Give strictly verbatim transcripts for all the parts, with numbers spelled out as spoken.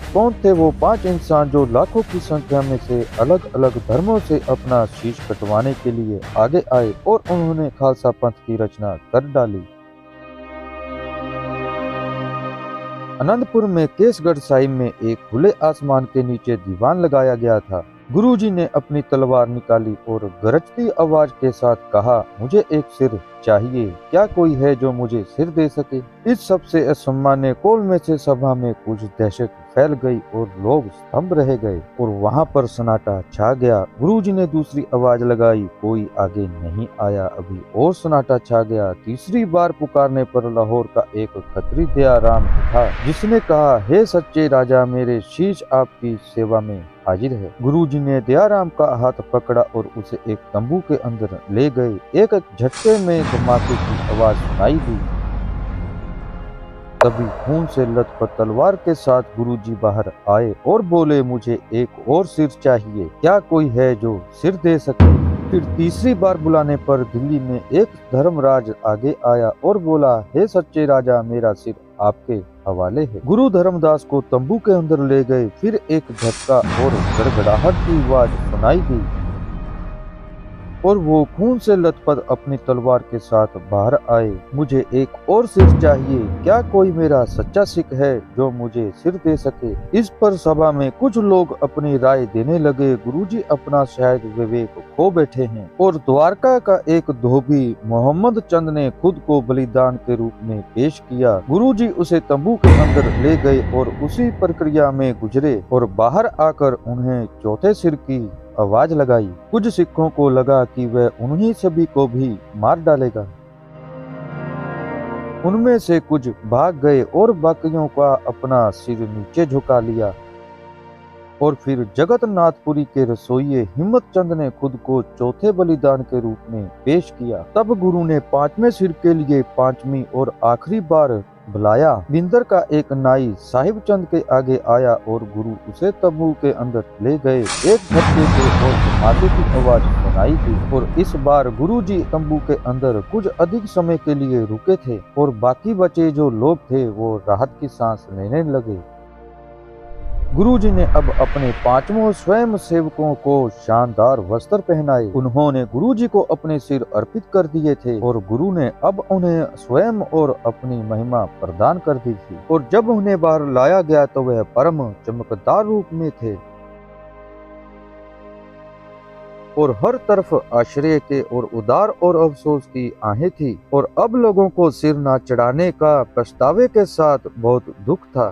कौन थे वो पांच इंसान जो लाखों की संख्या में से अलग अलग धर्मों से अपना शीश कटवाने के लिए आगे आए और उन्होंने खालसा पंथ की रचना कर डाली। आनंदपुर में केसगढ़ साहिब में एक खुले आसमान के नीचे दीवान लगाया गया था। गुरुजी ने अपनी तलवार निकाली और गरजती आवाज के साथ कहा, मुझे एक सिर चाहिए, क्या कोई है जो मुझे सिर दे सके। इस सबसे असामान्य कॉल में से सभा में कुछ दहशत फैल गई और लोग स्तंभ रह गए और वहां पर सन्नाटा छा गया। गुरुजी ने दूसरी आवाज लगाई, कोई आगे नहीं आया। अभी और सन्नाटा छा गया। तीसरी बार पुकारने पर लाहौर का एक खत्री दयाराम उठा, जिसने कहा, हे सच्चे राजा, मेरे शीश आपकी सेवा में हाजिर है। गुरुजी ने दयाराम का हाथ पकड़ा और उसे एक तंबू के अंदर ले गए। एक झटके में धमाके की आवाज सुनाई दी। तभी खून से लथपथ तलवार के साथ गुरुजी बाहर आए और बोले, मुझे एक और सिर चाहिए, क्या कोई है जो सिर दे सके। फिर तीसरी बार बुलाने पर दिल्ली में एक धर्मराज आगे आया और बोला, हे सच्चे राजा, मेरा सिर आपके हवाले है। गुरु धर्मदास को तंबू के अंदर ले गए। फिर एक झटका और गड़गड़ाहट की आवाज सुनाई दी और वो खून से लथपथ अपनी तलवार के साथ बाहर आए। मुझे एक और सिर चाहिए, क्या कोई मेरा सच्चा सिख है जो मुझे सिर दे सके। इस पर सभा में कुछ लोग अपनी राय देने लगे। गुरुजी अपना शायद विवेक खो बैठे हैं और द्वारका का एक धोबी मोहम्मद चंद ने खुद को बलिदान के रूप में पेश किया। गुरुजी उसे तंबू के अंदर ले गए और उसी प्रक्रिया में गुजरे और बाहर आकर उन्हें चौथे सिर की आवाज लगाई। कुछ सिखों को लगा कि वह उन्हीं सभी को भी मार डालेगा। उनमें से कुछ भाग गए और बाकियों का अपना सिर नीचे झुका लिया। और फिर जगन्नाथपुरी के रसोइये हिम्मत चंद ने खुद को चौथे बलिदान के रूप में पेश किया। तब गुरु ने पांचवें सिर के लिए पांचवी और आखिरी बार बुलाया। बिंदर का एक नाई साहिब चंद के आगे आया और गुरु उसे तंबू के अंदर ले गए। एक झटके से और धमाके की आवाज सुनाई दी और इस बार गुरुजी तंबू के अंदर कुछ अधिक समय के लिए रुके थे और बाकी बचे जो लोग थे वो राहत की सांस लेने लगे। गुरुजी ने अब अपने पांचवों स्वयं सेवकों को शानदार वस्त्र पहनाए। उन्होंने गुरुजी को अपने सिर अर्पित कर दिए थे और गुरु ने अब उन्हें स्वयं और अपनी महिमा प्रदान कर दी थी। और जब उन्हें बाहर लाया गया तो वह परम चमकदार रूप में थे और हर तरफ आश्रय के और उदार और अफसोस की आहें थी। और अब लोगों को सिर न चढ़ाने का पछतावे के साथ बहुत दुख था।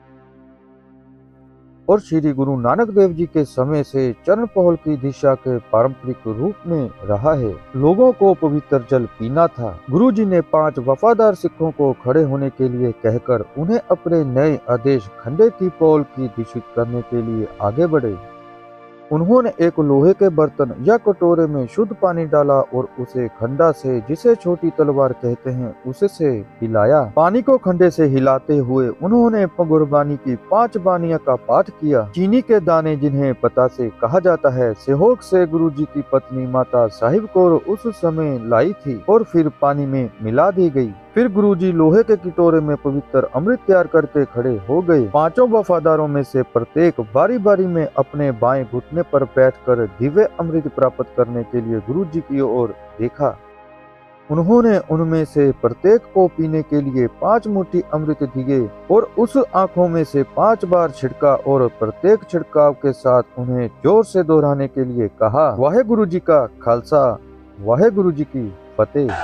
और श्री गुरु नानक देव जी के समय से चरण पहल की दिशा के पारंपरिक रूप में रहा है। लोगों को पवित्र जल पीना था। गुरु जी ने पांच वफादार सिखों को खड़े होने के लिए कहकर उन्हें अपने नए आदेश खंडे की पौल की दिशा करने के लिए आगे बढ़े। उन्होंने एक लोहे के बर्तन या कटोरे में शुद्ध पानी डाला और उसे खंडा से, जिसे छोटी तलवार कहते हैं, उसे से हिलाया। पानी को खंडे से हिलाते हुए उन्होंने गुरबानी की पांच बानियों का पाठ किया। चीनी के दाने, जिन्हें पता से कहा जाता है, सेहोक से गुरुजी की पत्नी माता साहिब कौर उस समय लाई थी और फिर पानी में मिला दी गई। फिर गुरुजी लोहे के कटोरे में पवित्र अमृत तैयार करके खड़े हो गए। पांचों वफादारों में से प्रत्येक बारी बारी में अपने बाएं घुटने पर बैठकर दिव्य अमृत प्राप्त करने के लिए गुरुजी की ओर देखा। उन्होंने उनमें से प्रत्येक को पीने के लिए पांच मुट्ठी अमृत दिए और उस आंखों में से पांच बार छिड़का और प्रत्येक छिड़काव के साथ उन्हें जोर से दोहराने के लिए कहा, वाहे गुरु जी का खालसा, वाहे गुरु जी की फतेह।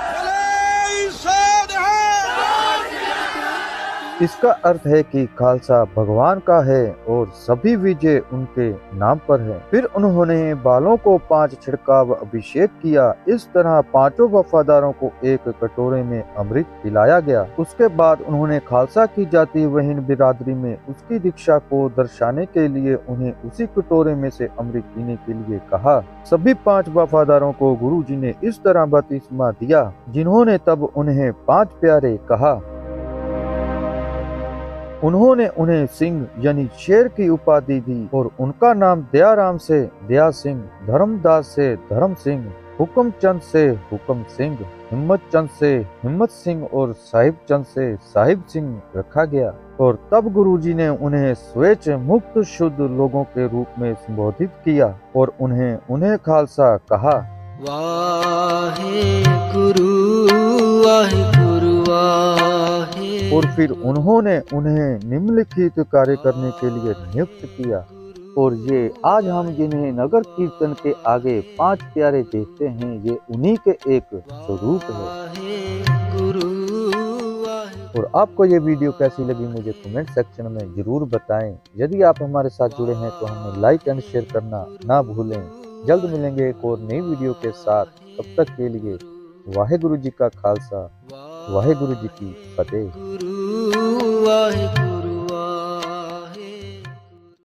इसका अर्थ है कि खालसा भगवान का है और सभी विजय उनके नाम पर है। फिर उन्होंने बालों को पांच छिड़काव अभिषेक किया। इस तरह पांचों वफादारों को एक कटोरे में अमृत पिलाया गया। उसके बाद उन्होंने खालसा की जाति वहीन बिरादरी में उसकी दीक्षा को दर्शाने के लिए उन्हें उसी कटोरे में से अमृत पीने के लिए कहा। सभी पांच वफादारों को गुरु जी ने इस तरह बपतिस्मा दिया, जिन्होंने तब उन्हें पांच प्यारे कहा। उन्होंने उन्हें सिंह यानी शेर की उपाधि दी और उनका नाम दयाराम से दया सिंह, धर्मदास से धर्म सिंह, हुक्म चंद से हुक्म सिंह, हिम्मत चंद से हिम्मत सिंह और साहिब चंद से साहिब सिंह रखा गया और तब गुरुजी ने उन्हें स्वेच्छ मुक्त शुद्ध लोगों के रूप में संबोधित किया और उन्हें उन्हें खालसा कहा। वाहे गुरु वाहे गुरु वाहे। और फिर उन्होंने उन्हें निम्नलिखित कार्य करने के लिए नियुक्त किया। और ये आज हम जिन्हें नगर कीर्तन के आगे पांच प्यारे देखते हैं, ये उन्हीं के एक स्वरूप है। और आपको ये वीडियो कैसी लगी मुझे कमेंट सेक्शन में जरूर बताएं। यदि आप हमारे साथ जुड़े हैं तो हमें लाइक एंड शेयर करना ना भूलें। जल्द मिलेंगे एक और नई वीडियो के साथ। तब तक के लिए वाहेगुरु जी का खालसा, वाहेगुरु जी की फतेह।